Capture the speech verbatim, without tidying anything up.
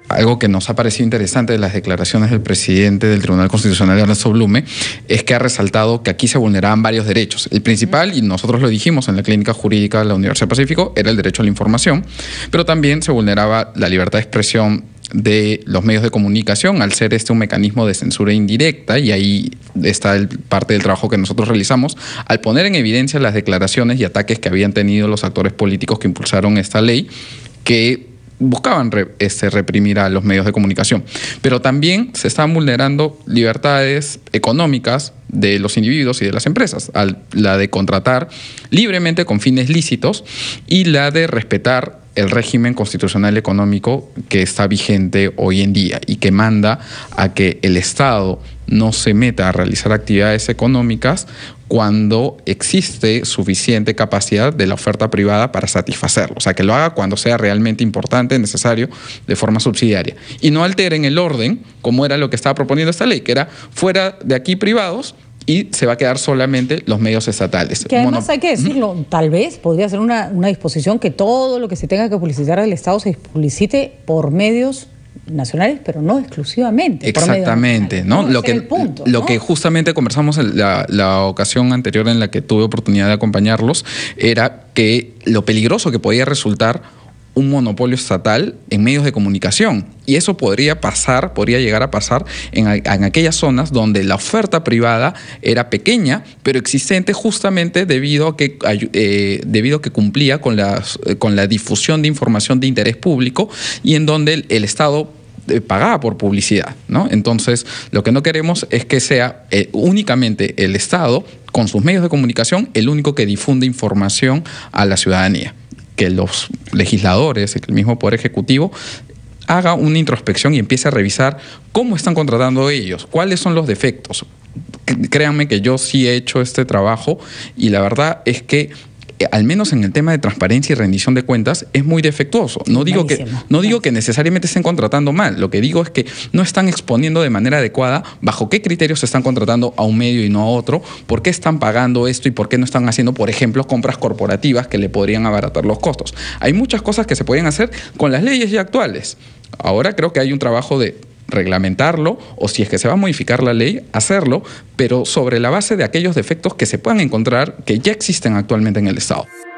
algo que nos ha parecido interesante de las declaraciones del presidente del Tribunal Constitucional, Ernesto Blume, es que ha resaltado que aquí se vulneraban varios derechos. El principal, y nosotros lo dijimos en la Clínica Jurídica de la Universidad del Pacífico, era el derecho a la información, pero también se vulneraba la libertad de expresión de los medios de comunicación, al ser este un mecanismo de censura indirecta, y ahí está el, parte del trabajo que nosotros realizamos, al poner en evidencia las declaraciones y ataques que habían tenido los actores políticos que impulsaron esta ley, que buscaban re, este, reprimir a los medios de comunicación. Pero también se están vulnerando libertades económicas de los individuos y de las empresas, al, la de contratar libremente con fines lícitos y la de respetar el régimen constitucional económico que está vigente hoy en día y que manda a que el Estado no se meta a realizar actividades económicas cuando existe suficiente capacidad de la oferta privada para satisfacerlo. O sea, que lo haga cuando sea realmente importante, necesario, de forma subsidiaria. Y no alteren el orden, como era lo que estaba proponiendo esta ley, que era fuera de aquí privados, y se va a quedar solamente los medios estatales. Que además Mono... hay que decirlo, ¿Mm? tal vez podría ser una, una disposición que todo lo que se tenga que publicitar del Estado se publicite por medios nacionales, pero no exclusivamente. Exactamente, por ¿no? ¿no? Lo, que, punto, lo ¿no? que justamente conversamos en la, la ocasión anterior en la que tuve oportunidad de acompañarlos era que lo peligroso que podía resultar un monopolio estatal en medios de comunicación. Y eso podría pasar, podría llegar a pasar en, en aquellas zonas donde la oferta privada era pequeña, pero existente justamente debido a que, eh, debido a que cumplía con la, con la difusión de información de interés público y en donde el, el Estado pagaba por publicidad, ¿no? Entonces, lo que no queremos es que sea eh, únicamente el Estado, con sus medios de comunicación, el único que difunde información a la ciudadanía. Que los legisladores, el mismo Poder Ejecutivo, haga una introspección y empiece a revisar cómo están contratando ellos, cuáles son los defectos. Créanme que yo sí he hecho este trabajo y la verdad es que al menos en el tema de transparencia y rendición de cuentas, es muy defectuoso. No digo que, no digo que necesariamente estén contratando mal. Lo que digo es que no están exponiendo de manera adecuada bajo qué criterios se están contratando a un medio y no a otro, por qué están pagando esto y por qué no están haciendo, por ejemplo, compras corporativas que le podrían abaratar los costos. Hay muchas cosas que se pueden hacer con las leyes ya actuales. Ahora creo que hay un trabajo de reglamentarlo, o si es que se va a modificar la ley, hacerlo, pero sobre la base de aquellos defectos que se puedan encontrar que ya existen actualmente en el Estado.